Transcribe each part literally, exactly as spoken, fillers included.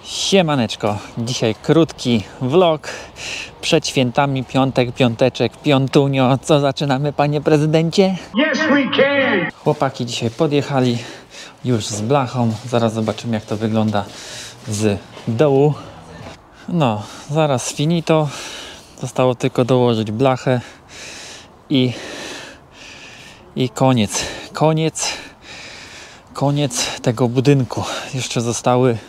Siemaneczko, dzisiaj krótki vlog przed świętami, piątek, piąteczek, piątunio. Co zaczynamy, panie prezydencie? Yes, we can. Chłopaki dzisiaj podjechali już z blachą, zaraz zobaczymy, jak to wygląda z dołu. No, zaraz finito, zostało tylko dołożyć blachę i i koniec, koniec koniec tego budynku. Jeszcze zostały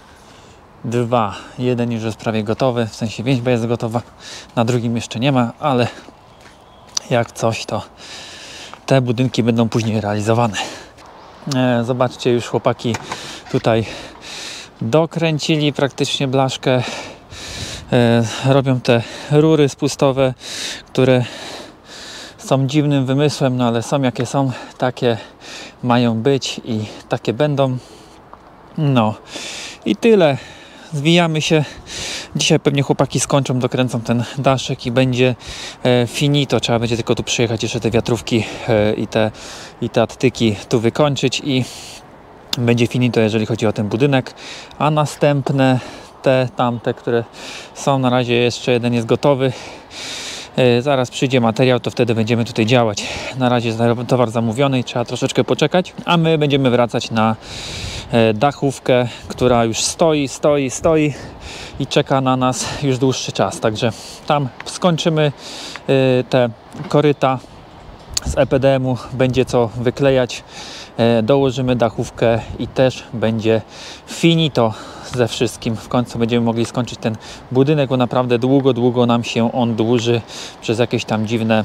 dwa. Jeden już jest prawie gotowy, w sensie więźba jest gotowa, na drugim jeszcze nie ma, ale jak coś, to te budynki będą później realizowane. E, zobaczcie, już chłopaki tutaj dokręcili praktycznie blaszkę. E, robią te rury spustowe, które są dziwnym wymysłem, no ale są jakie są, takie mają być i takie będą. No i tyle. Zwijamy się. Dzisiaj pewnie chłopaki skończą, dokręcą ten daszek i będzie e, finito. Trzeba będzie tylko tu przyjechać, jeszcze te wiatrówki e, i, te, i te attyki tu wykończyć i będzie finito, jeżeli chodzi o ten budynek. A następne, te tamte, które są na razie, jeszcze jeden jest gotowy. E, zaraz przyjdzie materiał, to wtedy będziemy tutaj działać. Na razie jest towar zamówiony i trzeba troszeczkę poczekać, a my będziemy wracać na dachówkę, która już stoi, stoi, stoi i czeka na nas już dłuższy czas. Także tam skończymy te koryta z E P D M u, będzie co wyklejać, dołożymy dachówkę i też będzie finito ze wszystkim. W końcu będziemy mogli skończyć ten budynek, bo naprawdę długo, długo nam się on dłuży przez jakieś tam dziwne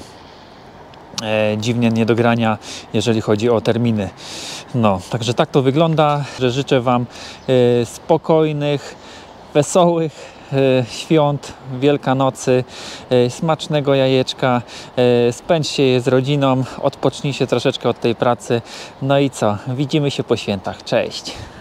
E, dziwnie niedogrania, jeżeli chodzi o terminy. No, także tak to wygląda, że życzę Wam e, spokojnych, wesołych e, świąt, Wielkanocy, e, smacznego jajeczka, e, spędźcie je z rodziną, odpocznijcie troszeczkę od tej pracy. No i co? Widzimy się po świętach. Cześć!